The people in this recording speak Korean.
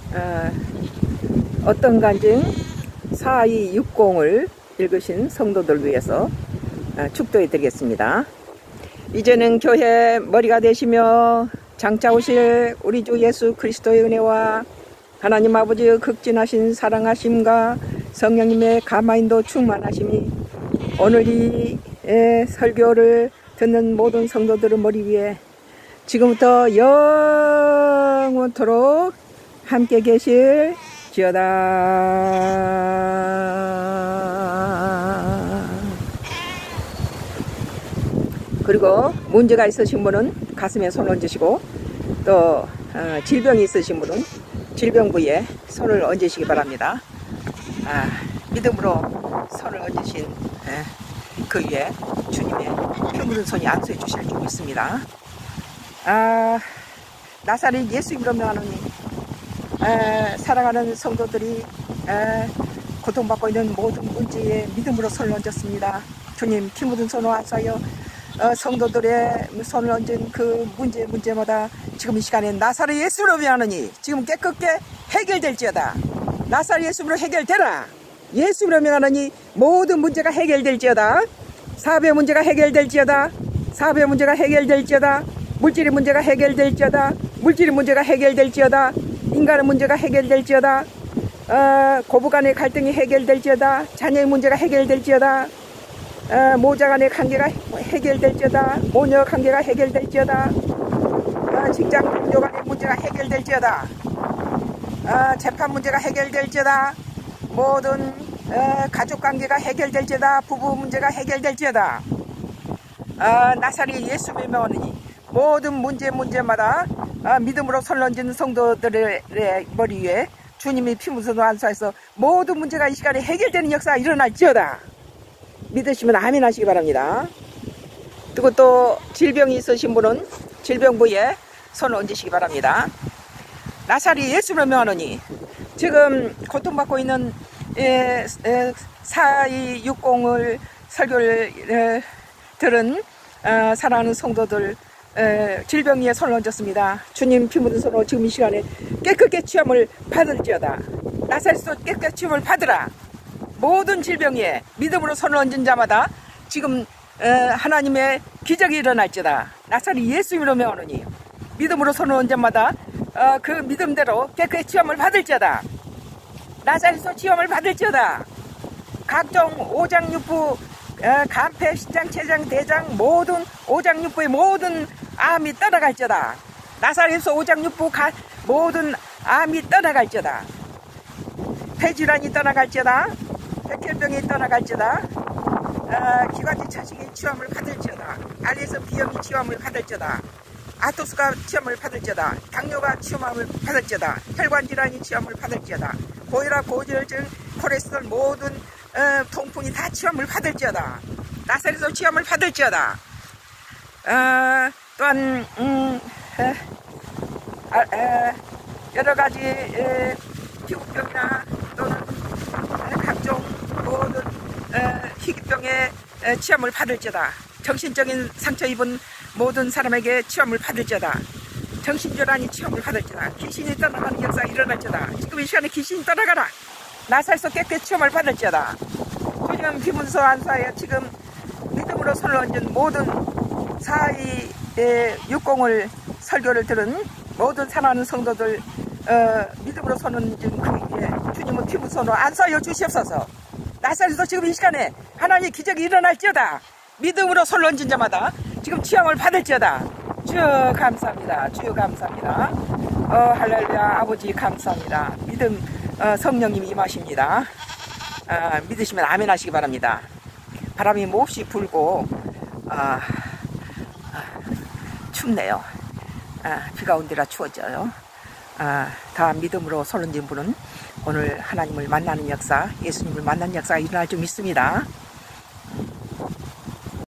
어떤 간증 4260을 읽으신 성도들 위해서 축도해 드리겠습니다. 이제는 교회 머리가 되시며 장차 오실 우리 주 예수 그리스도의 은혜와 하나님 아버지의 극진하신 사랑하심과 성령님의 감화인도 충만하심이 오늘 이 설교를 듣는 모든 성도들의 머리 위에 지금부터 영원토록 함께 계실지어다. 그리고 문제가 있으신 분은 가슴에 손을 얹으시고 또 질병이 있으신 분은 질병 부위에 손을 얹으시기 바랍니다. 믿음으로 손을 얹으신 그 위에 주님의 피 묻은 손이 안수해 주실 줄 믿습니다. 나사렛 예수 이름으로 명하노니 사랑하는 성도들이 고통받고 있는 모든 문제에 믿음으로 손을 얹었습니다. 주님 피 묻은 손을 안수하여 성도들의 손을 얹은 그 문제마다 지금 이 시간에 나사렛 예수로 명하노니 지금 깨끗게 해결될지어다. 나사렛 예수로 해결되라. 예수로 명하노니 모든 문제가 해결될지어다. 사업의 문제가 해결될지어다. 사업의 문제가 해결될지어다. 물질의 문제가 해결될지어다. 물질의 문제가 해결될지어다. 인간의 문제가 해결될지어다. 고부간의 갈등이 해결될지어다. 자녀의 문제가 해결될지어다. 모자간의 관계가 해결될지어다. 모녀 관계가 해결될지어다. 직장 동료 간의 문제가 해결될지어다. 재판 문제가 해결될지어다. 모든 가족 관계가 해결될지어다. 부부 문제가 해결될지어다. 나사렛 예수 명하노니 모든 문제마다 믿음으로 손을 얹은 성도들의 머리 위에 주님이 피 묻은 손을 안수해서 모든 문제가 이 시간에 해결되는 역사가 일어날지어다. 믿으시면 아멘 하시기 바랍니다. 그리고 또 질병이 있으신 분은 질병 부위에 손을 얹으시기 바랍니다. 나사렛 예수로 명하노니 지금 고통받고 있는 4260을 설교를 들은 사랑하는 성도들 질병 위에 손을 얹었습니다. 주님 피 묻은 손으로 지금 이 시간에 깨끗게 치험을 받을지어다. 나사렛에서 깨끗게 치험을 받으라. 모든 질병 위에 믿음으로 손을 얹은 자마다 지금 하나님의 기적이 일어날지어다. 나사렛 예수 이름으로 명하노니 믿음으로 손을 얹은 자마다 그 믿음대로 깨끗게 치험을 받을지어다. 나사렛에서 치험을 받을지어다. 각종 오장육부 간폐, 신장, 췌장, 대장 모든 오장육부의 모든 암이 떠나갈지어다. 나사렛에서 오장육부 모든 암이 떠나갈지어다. 폐질환이 떠나갈지어다. 백혈병이 떠나갈지어다. 기관지 차식이 치유함을 받을지어다. 알에서 비염이 치유함을 받을지어다. 아토스가 치유함을 받을지어다. 당뇨가 치유함을 받을지어다. 혈관질환이 치유함을 받을지어다. 고혈압, 고지혈증, 콜레스테롤 모든 통풍이 다 치유함을 받을지어다. 나사렛에서 치유함을 받을지어다. 또한 여러가지 피부병이나 또는 각종 모든 희귀병에 치유함을 받을지어다. 정신적인 상처 입은 모든 사람에게 치유함을 받을지어다. 정신질환이 치유함을 받을지어다. 귀신이 떠나가는 역사가 일어날지어다. 지금 이 시간에 귀신이 떠나가라. 나사렛에서 깨끗이 치유함을 받을지어다. 주님 피 묻은 손 안수하여 지금 믿음으로 손을 얹은 모든 4260을 설교를 들은 모든 사랑하는 성도들 믿음으로 손을 얹은 그 위에 주님은 피 묻은 손으로 안수하여 주시옵소서. 나사렛에서 지금 이 시간에 하나님의 기적이 일어날지어다. 믿음으로 손을 얹은 자마다 지금 치유함을 받을지어다. 주여 감사합니다. 주여 감사합니다. 할렐루야. 아버지 감사합니다. 믿음 성령님이 임하십니다. 믿으시면 아멘 하시기 바랍니다. 바람이 몹시 불고 춥네요. 비가 온뒤라 추워져요. 다 믿음으로 손 얹은 분은 오늘 하나님을 만나는 역사, 예수님을 만나는 역사가 일어날 줄 믿습니다.